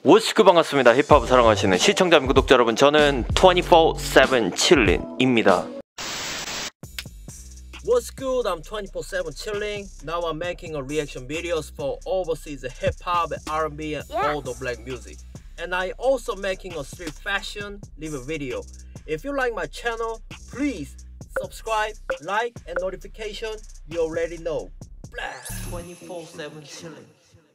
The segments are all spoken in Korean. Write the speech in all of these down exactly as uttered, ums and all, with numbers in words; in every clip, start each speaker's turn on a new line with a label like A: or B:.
A: 워스크 반갑습니다. 힙합을 사랑하시는 시청자 및 구독자 여러분, 저는 이십사 세븐 칠린입니다.
B: What's good? I'm twenty-four seven chilling. Now I'm making a reaction videos for overseas hip hop, R and B, and
C: Yes.
B: all the black music. And I also making a street fashion live video. If you like my channel, please subscribe, like, and notification. You already know. twenty-four seven chilling.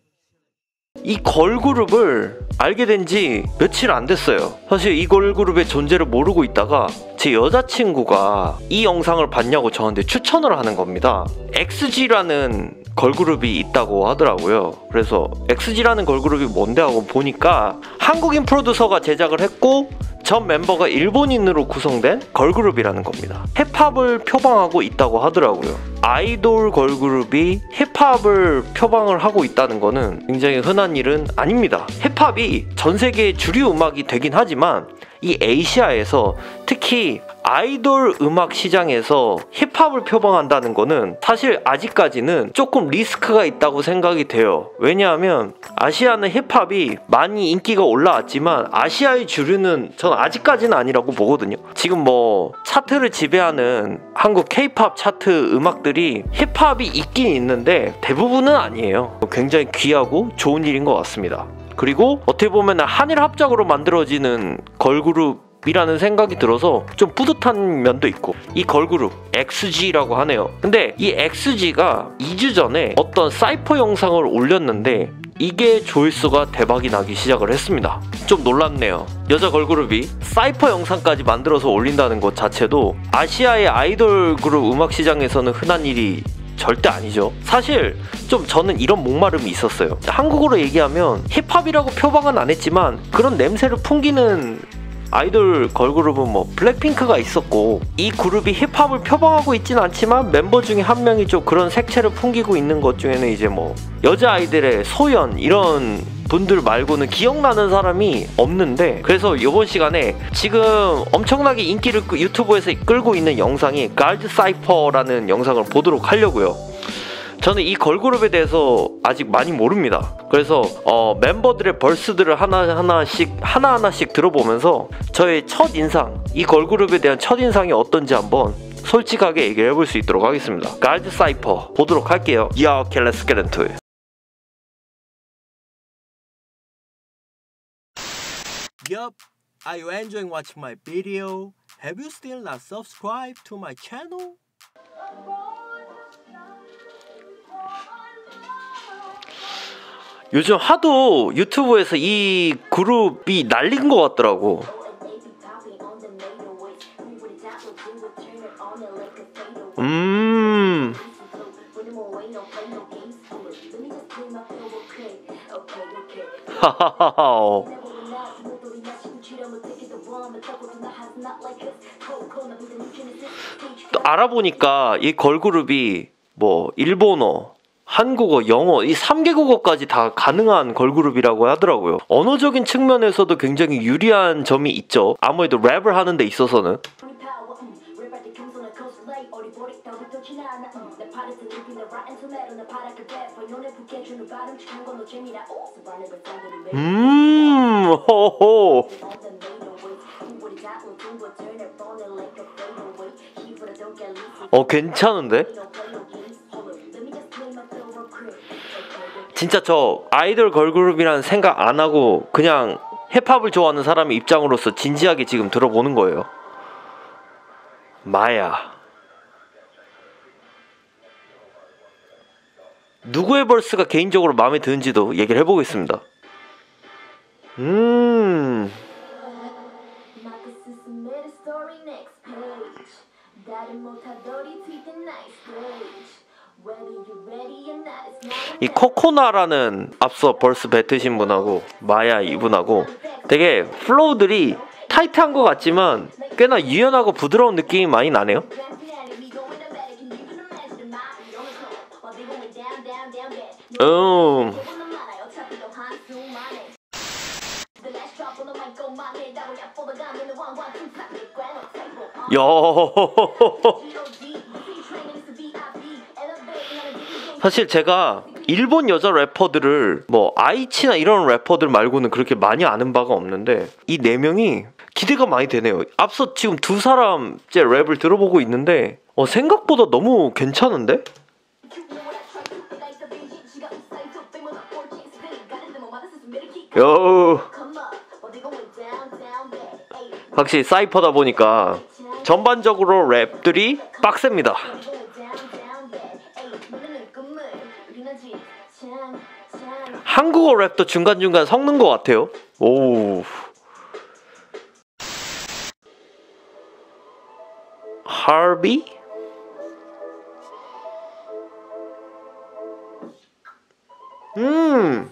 A: 이 걸그룹을 알게 된 지 며칠 안 됐어요. 사실 이 걸그룹의 존재를 모르고 있다가 제 여자친구가 이 영상을 봤냐고 저한테 추천을 하는 겁니다. 엑스지라는 걸그룹이 있다고 하더라고요. 그래서 엑스지라는 걸그룹이 뭔데 하고 보니까 한국인 프로듀서가 제작을 했고 전 멤버가 일본인으로 구성된 걸그룹이라는 겁니다. 힙합을 표방하고 있다고 하더라고요. 아이돌 걸그룹이 힙합을 표방을 하고 있다는 거는 굉장히 흔한 일은 아닙니다. 힙합이 전 세계의 주류 음악이 되긴 하지만 이 아시아에서 특히 아이돌 음악 시장에서 힙합을 표방한다는 거는 사실 아직까지는 조금 리스크가 있다고 생각이 돼요. 왜냐하면 아시아는 힙합이 많이 인기가 올라왔지만 아시아의 주류는 전 아직까지는 아니라고 보거든요. 지금 뭐 차트를 지배하는 한국 케이팝 차트 음악들이 힙합이 있긴 있는데 대부분은 아니에요. 굉장히 귀하고 좋은 일인 것 같습니다. 그리고 어떻게 보면 한일 합작으로 만들어지는 걸그룹 이라는 생각이 들어서 좀 뿌듯한 면도 있고, 이 걸그룹 엑스지라고 하네요. 근데 이 엑스지가 이 주 전에 어떤 사이퍼 영상을 올렸는데 이게 조회수가 대박이 나기 시작을 했습니다. 좀 놀랍네요. 여자 걸그룹이 사이퍼 영상까지 만들어서 올린다는 것 자체도 아시아의 아이돌 그룹 음악 시장에서는 흔한 일이 절대 아니죠. 사실 좀 저는 이런 목마름이 있었어요. 한국어로 얘기하면 힙합이라고 표방은 안 했지만 그런 냄새를 풍기는 아이돌 걸그룹은 뭐 블랙핑크가 있었고, 이 그룹이 힙합을 표방하고 있진 않지만 멤버 중에 한 명이 좀 그런 색채를 풍기고 있는 것 중에는 이제 뭐 여자아이들의 소연 이런 분들 말고는 기억나는 사람이 없는데, 그래서 이번 시간에 지금 엄청나게 인기를 유튜브에서 끌고 있는 영상이 가드 사이퍼라는 영상을 보도록 하려고요. 저는 이 걸그룹에 대해서 아직 많이 모릅니다. 그래서 어, 멤버들의 벌스들을 하나하나씩 하나하나씩 들어보면서 저의 첫인상, 이 걸그룹에 대한 첫인상이 어떤지 한번 솔직하게 얘기를 해볼 수 있도록 하겠습니다. 가드 사이퍼 보도록 할게요. Yo, okay, let's get into it.
B: Yup. Are you enjoying watching my video? Have you still not subscribed to my channel?
A: 요즘 하도 유튜브에서 이 그룹이 날린 것 같더라고. 음. 하하하하. 또 알아보니까 이 걸그룹이 뭐 일본어, 한국어, 영어 이 삼 개국어까지 다 가능한 걸그룹이라고 하더라고요. 언어적인 측면에서도 굉장히 유리한 점이 있죠. 아무래도 랩을 하는 데 있어서는. 음, 호호. 어, 괜찮은데? 진짜 저 아이돌 걸그룹이라는 생각 안 하고 그냥 힙합을 좋아하는 사람의 입장으로서 진지하게 지금 들어보는 거예요. 마야. 누구의 벌스가 개인적으로 마음에 드는지도 얘기를 해보겠습니다. 음. 이 코코나라는 앞서 벌스 뱉으신 분하고 마야 이분하고 되게 플로우들이 타이트한 것 같지만 꽤나 유연하고 부드러운 느낌이 많이 나네요. 음. 여. 사실 제가 일본 여자 래퍼들을 뭐 아이치나 이런 래퍼들 말고는 그렇게 많이 아는 바가 없는데 이 네 명이 기대가 많이 되네요. 앞서 지금 두 사람째 랩을 들어보고 있는데 어, 생각보다 너무 괜찮은데? 요 확실히 사이퍼다 보니까 전반적으로 랩들이 빡셉니다. 한국어 랩도 중간중간 섞는 것 같아요. 오. 하비? 음.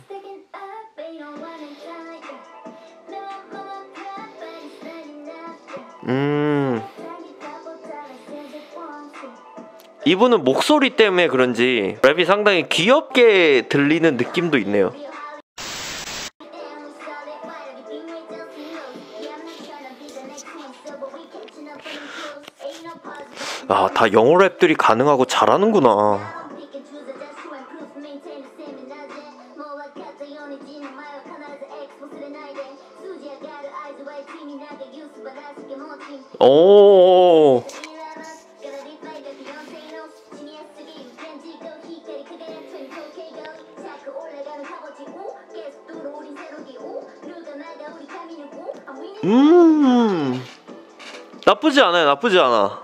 A: 음. 이분은 목소리 때문에 그런지 랩이 상당히 귀엽게 들리는 느낌도 있네요. 아, 다 영어 랩들이 가능하고 잘하는구나. 오. 음. 나쁘지 않아요. 나쁘지 않아.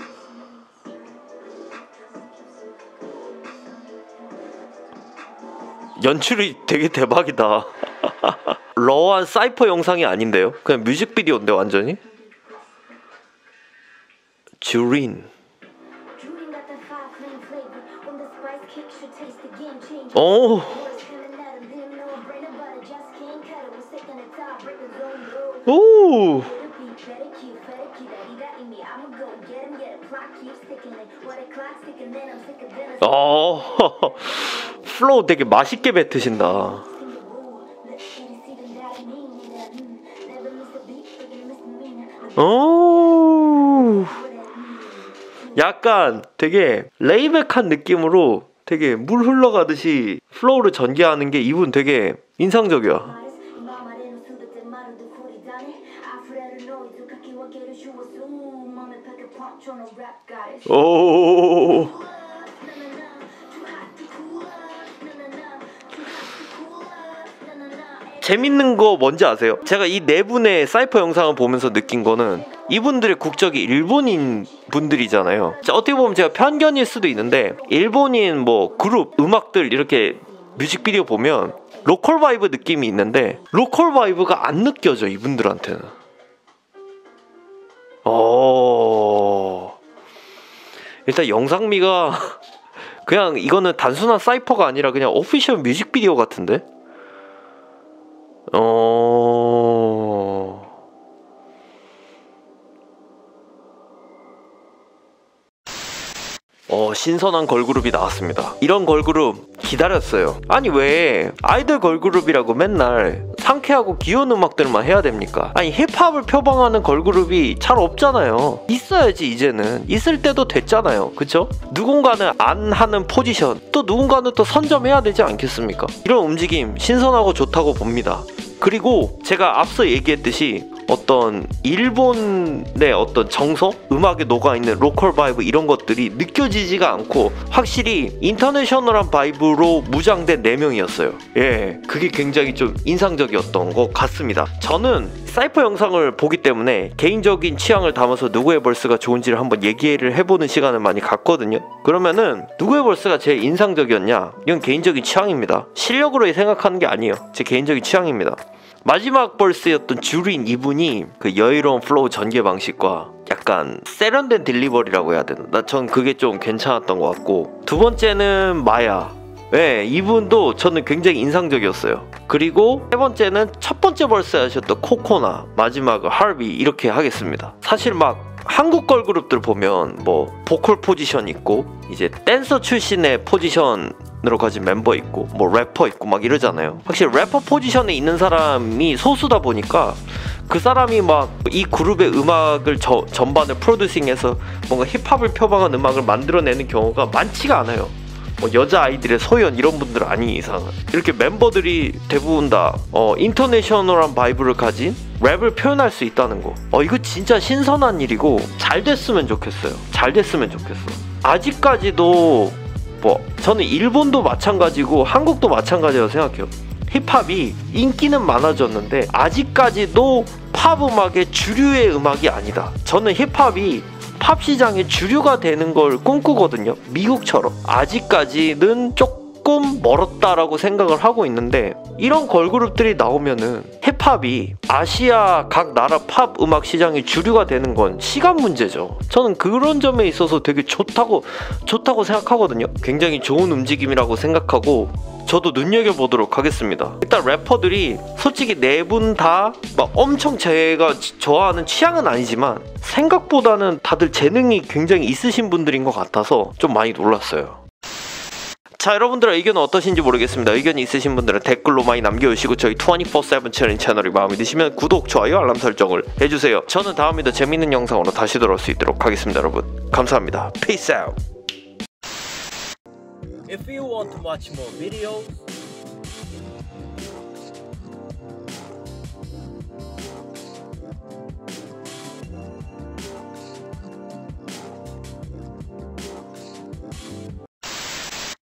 A: 연출이 되게 대박이다. 러한 사이퍼 영상이 아닌데요? 그냥 뮤직비디오인데 완전히? 주린. 오. 오. 어. 플로우 되게 맛있게 뱉으신다. 오. 약간 되게 레이백한 느낌으로 되게 물 흘러가듯이 플로우를 전개하는 게 이분 되게 인상적이야. 오. 재밌는 거 뭔지 아세요? 제가 이 네 분의 사이퍼 영상을 보면서 느낀 거는 이분들의 국적이 일본인 분들이잖아요. 어떻게 보면 제가 편견일 수도 있는데 일본인 뭐 그룹, 음악들 이렇게 뮤직비디오 보면 로컬 바이브 느낌이 있는데 로컬 바이브가 안 느껴져 이분들한테는. 어... 일단 영상미가 그냥 이거는 단순한 사이퍼가 아니라 그냥 오피셜 뮤직비디오 같은데? 어... 어, 신선한 걸그룹이 나왔습니다. 이런 걸그룹 기다렸어요. 아니 왜 아이돌 걸그룹이라고 맨날 상쾌하고 귀여운 음악들만 해야 됩니까? 아니 힙합을 표방하는 걸그룹이 잘 없잖아요. 있어야지. 이제는 있을 때도 됐잖아요. 그쵸? 누군가는 안 하는 포지션, 또 누군가는 또 선점해야 되지 않겠습니까? 이런 움직임 신선하고 좋다고 봅니다. 그리고 제가 앞서 얘기했듯이 어떤 일본의 어떤 정서? 음악에 녹아있는 로컬 바이브 이런 것들이 느껴지지가 않고 확실히 인터내셔널한 바이브로 무장된 네 명이었어요. 예, 그게 굉장히 좀 인상적이었던 것 같습니다. 저는 사이퍼 영상을 보기 때문에 개인적인 취향을 담아서 누구의 벌스가 좋은지를 한번 얘기를 해보는 시간을 많이 갖거든요. 그러면은 누구의 벌스가 제일 인상적이었냐? 이건 개인적인 취향입니다. 실력으로 생각하는 게 아니에요. 제 개인적인 취향입니다. 마지막 벌스였던 주린 이분이 그 여유로운 플로우 전개 방식과 약간 세련된 딜리버리라고 해야 되나? 나 전 그게 좀 괜찮았던 것 같고, 두 번째는 마야. 네, 이분도 저는 굉장히 인상적이었어요. 그리고 세 번째는 첫 번째 벌스 하셨던 코코나, 마지막은 하비 이렇게 하겠습니다. 사실 막 한국 걸그룹들 보면 뭐 보컬 포지션 있고 이제 댄서 출신의 포지션으로 가진 멤버 있고 뭐 래퍼 있고 막 이러잖아요. 확실히 래퍼 포지션에 있는 사람이 소수다 보니까 그 사람이 막 이 그룹의 음악을 저, 전반을 프로듀싱해서 뭔가 힙합을 표방한 음악을 만들어내는 경우가 많지가 않아요. 뭐 여자 아이들의 소연 이런 분들 아닌 이상은 이렇게 멤버들이 대부분 다 어, 인터내셔널한 바이브를 가진 랩을 표현할 수 있다는 거. 어 이거 진짜 신선한 일이고 잘 됐으면 좋겠어요. 잘 됐으면 좋겠어. 아직까지도 뭐 저는 일본도 마찬가지고 한국도 마찬가지라고 생각해요. 힙합이 인기는 많아졌는데 아직까지도 팝 음악의 주류의 음악이 아니다. 저는 힙합이 팝 시장의 주류가 되는 걸 꿈꾸거든요. 미국처럼. 아직까지는 조금 멀었다라고 생각을 하고 있는데 이런 걸그룹들이 나오면은 힙합이 아시아 각 나라 팝 음악 시장의 주류가 되는 건 시간 문제죠. 저는 그런 점에 있어서 되게 좋다고 좋다고 생각하거든요. 굉장히 좋은 움직임이라고 생각하고 저도 눈여겨보도록 하겠습니다. 일단 래퍼들이 솔직히 네 분 다 막 엄청 제가 좋아하는 취향은 아니지만 생각보다는 다들 재능이 굉장히 있으신 분들인 것 같아서 좀 많이 놀랐어요. 자, 여러분들의 의견은 어떠신지 모르겠습니다. 의견이 있으신 분들은 댓글로 많이 남겨주시고 저희 이십사 세븐 챌린지 채널이 마음에 드시면 구독, 좋아요, 알람 설정을 해주세요. 저는 다음에 더 재밌는 영상으로 다시 돌아올 수 있도록 하겠습니다. 여러분 감사합니다. Peace out.
B: If you want to watch more videos,